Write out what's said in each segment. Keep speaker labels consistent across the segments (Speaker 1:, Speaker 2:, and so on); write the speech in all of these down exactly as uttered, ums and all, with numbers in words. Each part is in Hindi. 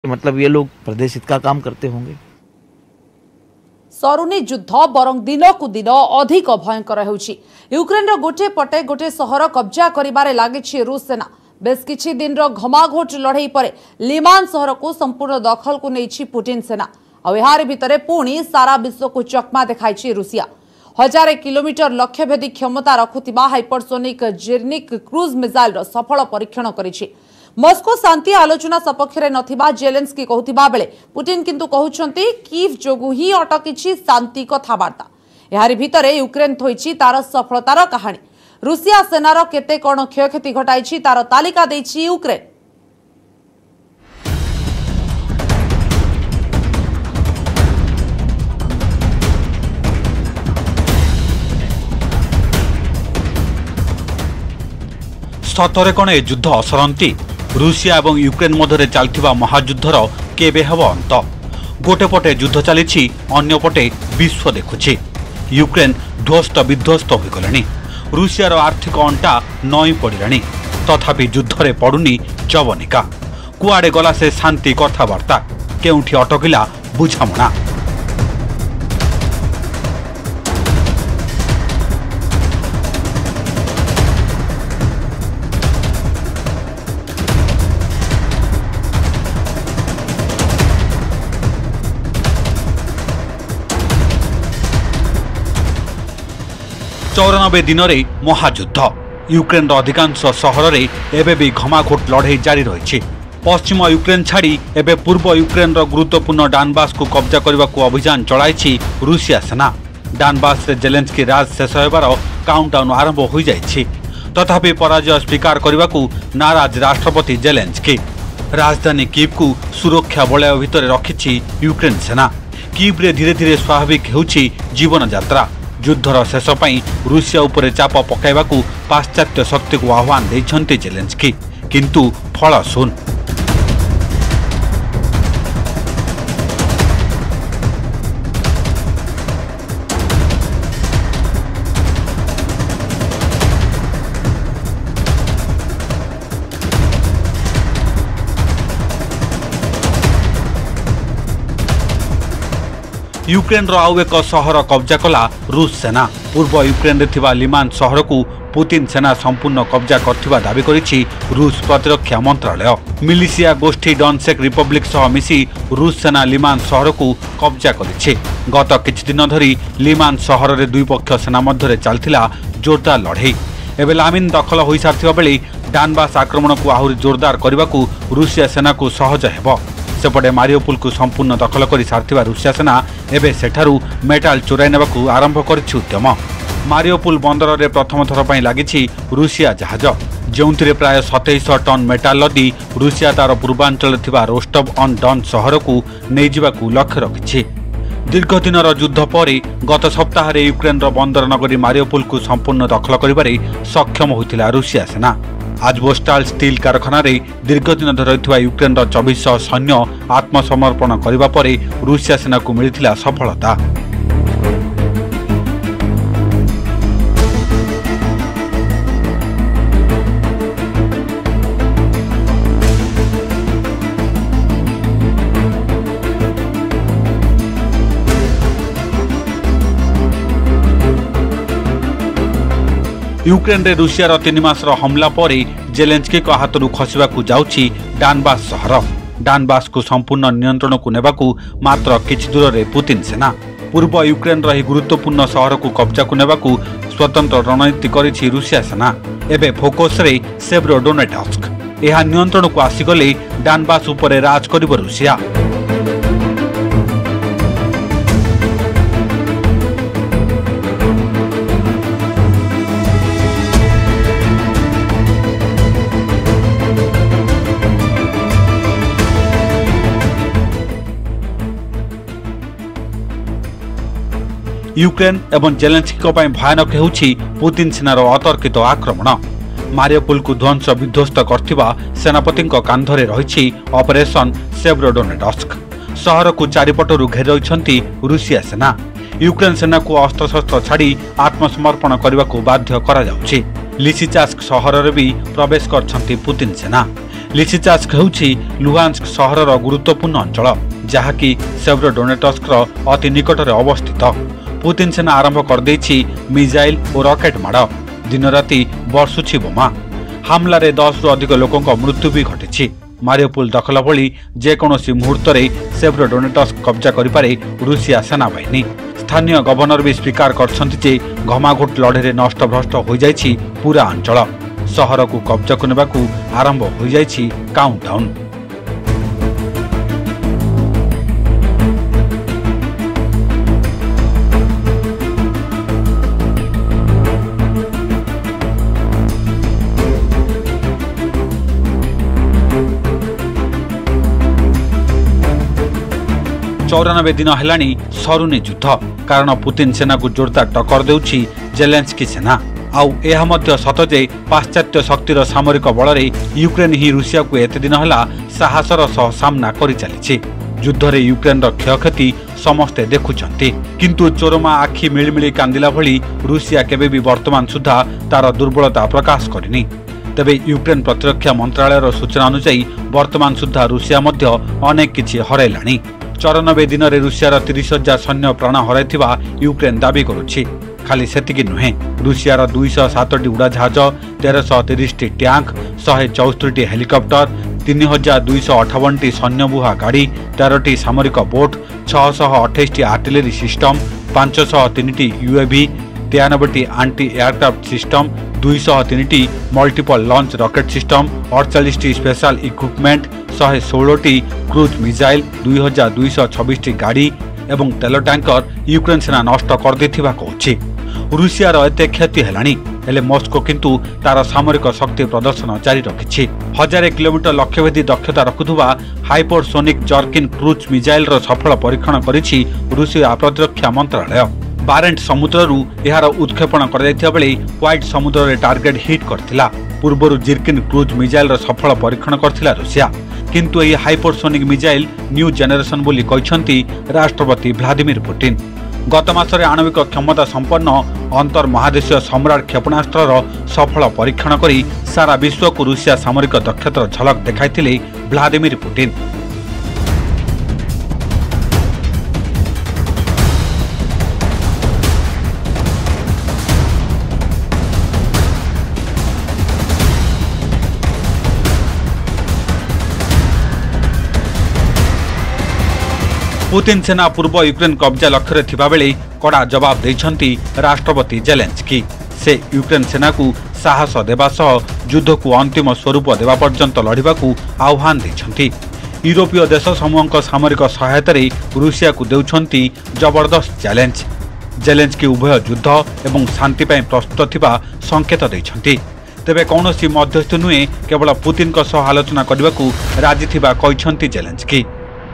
Speaker 1: मतलब ये लोग प्रदेश हित का काम करते होंगे।
Speaker 2: सरुनी युद्ध बरं दिन को दिन अधिक भयंकर होउछि। यूक्रेन गोटे पटे गोटे सहर कब्जा करिबारे लागिछि रूस सेना। बेस किछि दिन घमाघोट लड़ई पर लिमान सहर को संपूर्ण दखल को नेछि पुतिन सेना। आ एहार भितरे पुणी सारा विश्व को चकमा देखाइछि रूसिया। हजार किलोमीटर लक्ष्यभेदी क्षमता रखुथिबा हाइपरसोनिक जेर्निक क्रूज मिसाइल रो सफल परीक्षण करिछि। मस्को शांति आलोचना सपक्षरे नथिबा जेलेंस्की कहउथिबा बेले पुतिन किंतु कहउछंती कीव जोगु ही अटकिछि शांति कथावार्ता। एहारी भितरे यूक्रेन थोइछि तार सफलतार कहानी। रूसिया सेनार केते कोन क्षयक्षति घटाइछि तार तालिका दैछि यूक्रेन।
Speaker 3: सतरे कण ए युद्ध असरंती रूसिया और यूक्रेन मध्य चलता महायुद्धर केबे हेब अंत। गोटे पटे युद्ध चली अन्य पटे विश्व देखुछि। यूक्रेन ध्वस्त विध्वस्त हो गलानी। रूसियार आर्थिक अंटा नई पड़िलानी। तथापि युद्धरे पड़ुनी जवनिका। कुआडे गला से शांति कथावार्ता, केउठी अटकिला बुझामणा। चौरानबे दिन में महायुद्ध। यूक्रेन अधिकांश सहर में एबे भी घमाघोट लड़ई जारी रही। पश्चिम यूक्रेन छाड़ी एबे पूर्व यूक्रेन गुरुत्वपूर्ण डानबास को कब्जा करने को अभियान चलाई रूसिया सेना। डानबास रे जेलेंस्की राज शेष होबार काउंटडाउन आरंभ हो जाइछि। तथापि पराजय स्वीकार करने को नाराज राष्ट्रपति जेलेंस्की। राजधानी कीव को सुरक्षा वलय भितर रखिछि यूक्रेन सेना। कीव रे धीरे धीरे स्वाभाविक होउछि जीवन यात्रा। युद्धर शेष पाई रूसिया उपरे चाप पकाइबा को पाश्चात्य शक्ति को आह्वान देइछन्ति जेलेंस्की, किंतु फल शून। यूक्रेन रो आउ एक सहर कब्जा कला रूस सेना। पूर्व यूक्रेन रे थिबा लिमान सहर को पुतिन सेना संपूर्ण कब्जा करथिबा दाबी करिछि रूस प्रतिरक्षा मंत्रालय। मिलिशिया गोष्ठी डॉनसेक रिपब्लिक सह मिसी रूस सेना लिमान सहर को कब्जा करिछि। गत किछि दिन धरी लिमान सहर रे दुई पक्ष सेना मध्य चलथिला जोरदार लड़ई। एबे लामिन दखल होई सारथिबा बेले डानबास आक्रमण को आहुरी जोरदार करबा को रूसिया सेना को सहज हेबो। सेपटे मारियोपुल को संपूर्ण दखल कर सारथिबा रूसिया सेना एबे सेठारु मेटाल चोराई नेबाकू आरंभ करिछि उद्यम। मारियोपुल बंदर रे प्रथम थर पई लागिछि रूसिया जहाज, जेउंथिरे प्राय सतैश टन मेटाल लदी रूसिया तार पूर्वांचल थिबा रोस्टव ऑन डॉन सहर को नै जिबाकू लक्ष्य रखिछि। दीर्घ दिनर युद्ध पर गत सप्ताह यूक्रेन बंदर नगरी मारियोपुल को संपूर्ण दखल करिबारे सक्षम होइथिला रूसिया सेना। आजबोस्टाल स्टील कारखाना रे दीर्घ दिन धरि यूक्रेन चौबीस सैन्य आत्मसमर्पण करने पर रूसिया सेना को मिलिथिला सफलता। यूक्रेन रे रूसियार तीन मासर हमला पर जेलेंस्की को हाथरू खसवा को जाउछि डानबास सहर। डानबास को संपूर्ण नियंत्रण को नेबाकू मात्र किछि दूर रे पुतिन सेना। पूर्व यूक्रेन रही गुरुत्वपूर्ण सहर को कब्जा को नेबाकू स्वतंत्र रणनीति करिछि रूसिया सेना। एबे फोकस रे सेव्रोडोनेट्स्क। एहा नियंत्रण को आसीगले डानबास उपरे राज करिब रूसिया। यूक्रेन एवं जेलेंस्की भयानक होउछि पुतिन सेनार अतर्कित आक्रमण। मारियोपुल को ध्वंस विध्वस्त करथिबा सेनापति कांधरे रहिछि ऑपरेशन सेव्रोडोनेट्स्क। सहर को चारिपटरू घेर रहिछन्ति रूसिया सेना। यूक्रेन सेना को अस्त्रशस्त्र छाड़ी आत्मसमर्पण करने को बाध्य करा जाउछि। लिसिचास्क सहर भी प्रवेश करछन्ति पुतिन सेना। लिसिचास्क ହେଉଛି ଲୁହାନ୍ସ୍କ ସହରର ଗୁରୁତ୍ୱପୂର୍ଣ୍ଣ ଅଞ୍ଚଳ ଯାହାକି ସେଭରୋଡୋନେଟସ୍କର ଅତି ନିକଟରେ ଅବସ୍ଥିତ। ପୁତିନ ସେନା ଆରମ୍ଭ କରିଦେଇଛି ମିଜାଇଲ ଓ ରକେଟ ମାଡ଼। ଦିନରାତି ବର୍ଷୁଛି ବୋମା। ହାମଲାରେ ଦଶରୁ ଅଧିକ ଲୋକଙ୍କ ମୃତ୍ୟୁ ବି ଘଟିଛି। ମାରିଉପୋଲ ଦଖଲ ଭଳି ଯେକୌଣସି ମୁହୂର୍ତ୍ତରେ ସେଭରୋଡୋନେଟସ୍କ କବ୍ଜା କରିପାରେ ରୁଷିଆ ସେନାବାହିନୀ। ସ୍ଥାନୀୟ ଗଭର୍ଣ୍ଣର ବି ସ୍ୱୀକାର କରିଛନ୍ତି ଯେ ଘମାଘୋଟ ଲଢ଼େଇରେ ନଷ୍ଟଭ୍ରଷ୍ଟ ହୋଇଯାଇଛି ପୁରା ଅଞ୍ଚଳ। ସହରକୁ କବ୍ଜାକୁ ନେବାକୁ ଆରମ୍ଭ ହୋଇଯାଇଛି କାଉଣ୍ଟଡାଉନ୍। चौरानबे दिन हेलाणी सरुनी युद्ध कारण पुतिन सेना को जोरदार टक्कर देउछि जेलेन्स्की सेना। आउ एहा मध्य सत जे पाश्चात्य शक्तिर सामरिक बल रे यूक्रेन ही रूसिया को एते दिन हला साहसर सह सामना करि चलिछि। युद्ध रे यूक्रेन रो क्षयक्षति समस्ते देखुछंती किंतु चोरमा आखि मिलमिली कांदिला भली रूसिया केबे भी वर्तमान सुधा तार दुर्बलता प्रकाश करिनी। तेबे यूक्रेन प्रतिरक्षा मंत्रालय सूचना अनुसार वर्तमान सुधा रूसिया मध्य अनेक किछि हरैलाणी। चौरानबे दिन में रूसियार तीस हजार सैन्य प्राण हराइथिबा यूक्रेन दाबी करुछि। खाली सेतिकी नुहे रूसियार दुईश सात उड़ाजाहाज तेरश तीस टैंक शहे चौस्तरी हेलिकप्टर तीन हजार दुईश अठावन सैन्यबुहा गाड़ी तेरह सामरिक बोट छःश अठाईस आर्टिलरी सिस्टम पांचश तीन यूएवी तेयानबे आंटी एयरक्राफ्ट सिस्टम दुईश तीन मल्टीपल लॉन्च रॉकेट सिस्टम अड़चाश स्पेशल इक्विपमेंट शहे षोल क्रूज मिसाइल दुई हजार दुईश छब्बीस गाड़ी एवं तेल टैंकर यूक्रेन सेना नष्ट करदेथिबा कहछि। रूसियार एते क्षति हेलाणी हेले मस्को किंतु तार सामरिक शक्ति प्रदर्शन जारी रखिछि। हजार किलोमीटर लक्ष्यभेदी दक्षता रखुथुबा हाइपरसोनिक जर्किन क्रूज मिसाइल रो सफल परीक्षण करिछि रूसिया प्रतिरक्षा मंत्रालय। बारेंट समुद्ररू एहार उत्क्षेपण कर बेले व्हाइट समुद्र रे टार्गेट हिट करथिला। पूर्वरु जिर्किन क्रूज मिसाइल रो सफल परीक्षण करथिला रूसिया किंतु यह हाइपरसोनिक मिसाइल न्यू जेनेरेशन बोली कहछंती राष्ट्रपति व्लादिमीर पुतिन। गत मासरे आणविक क्षमता संपन्न अंतर महादेशीय सम्राट क्षेपणास्त्र सफल परीक्षण करी सारा विश्व को रूसिया सामरिक दक्षतार झलक देखाइथिले व्लादिमीर पुतिन। पुतिन सेना पूर्व यूक्रेन कब्जा लक्ष्य थिबा बेले कड़ा जवाब देइछंती राष्ट्रपति जेलेन्स्की। से यूक्रेन सेना को साहस देवा सह युद्ध को अंतिम स्वरूप देवा पर्यंत लड़िबा को आह्वान देइछंती। यूरोपीय देश समूहक सामरिक सहायता रे रूसिया को देउछंती जबरदस्त चैलेंज। जेलेन्स्की उभय युद्ध एवं शांति पय प्रस्तुत थिबा संकेत देइछंती। तेबे कौनसी मध्यस्थ नुहे केवल पुतिन को सह आलोचना करबा को राजी थिबा कहछंती जेलेन्स्की।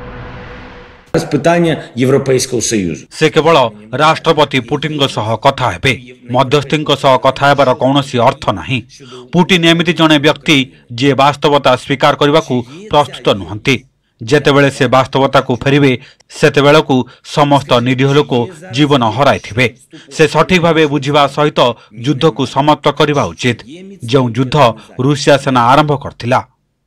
Speaker 3: से केवल राष्ट्रपति पुतिन सह कथा हेबे मध्यस्थी सह कथा हेबार कौनसी अर्थ नाही। पुतिन एमिति जने व्यक्ति जे वास्तवता स्वीकार करने को प्रस्तुत नुहंती। जेतेबेले से वास्तवता को फेरिबे सेतेबेले को समस्त निरीह लोक जीवन हराइथिबे। से सठिक भावे बुझिबा सहित युद्ध को समाप्त करबा उचित जो युद्ध रूसिया सेना आरंभ करथिला।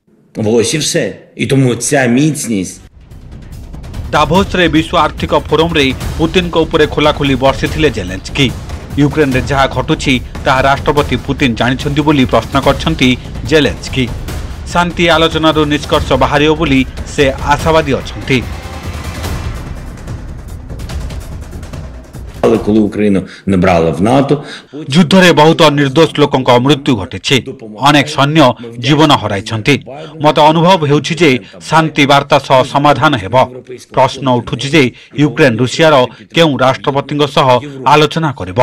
Speaker 3: दाभोस रे विश्व आर्थिक फोरम रे पुतिन को ऊपर खोलाखोली बर्षिथिले जेलेन्स्की। यूक्रेन रे जहा घटुछि ताहा राष्ट्रपति पुतिन जानिछन्ती बोली प्रश्न करछन्ती जेलेन्स्की। शांति आलोचनार निष्कर्ष बाहरियो बोली से आशावादी अछन्ती। युद्ध रे बहुत निर्दोष लोकंक मृत्यु घटिछि। अनेक सैन्य जीवन हराइछन्ति। मत अनुभव हेउछि जे शांति वार्ता सह समाधान हेब। प्रश्न उठुछि जे यूक्रेन रूसियार केउ राष्ट्रपतिଙ୍କ सह आलोचना करिब।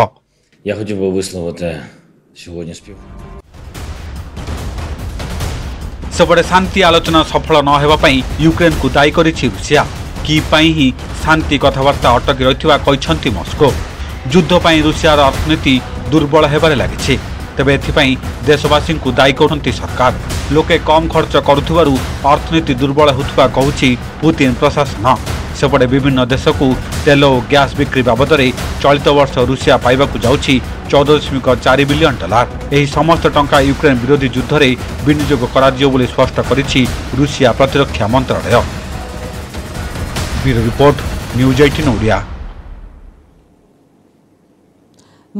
Speaker 3: सबरे शांति आलोचना सफल न हेबा पई यूक्रेन को दायी करिछि रूसिया। की पई ही शांति कथबार्ता अटकी रहिथिबा कहछन्ती मस्को। युद्ध पई रूसियार अर्थनीति दुर्बल हेबारे लागिछि। तेबे एथिपई देशवासी को दायी करछन्ती सरकार। लोके कम खर्च करुथिबारु अर्थनीति दुर्बल होथुबा कहूछि पुतिन प्रशासन। सेपटे विभिन्न देश को तेल और गैस बिक्री बाबद में चलित वर्ष रूसिया पाइबाकू जाउछि चौदह दशमिक चार बिलियन डॉलर। यही समस्त टंका यूक्रेन विरोधी युद्ध में विनियोग कराजियो बोली स्पष्ट करिछि रूसिया प्रतिरक्षा मंत्रालय। ब्यूरो रिपोर्ट न्यूज अठारह ओडिया।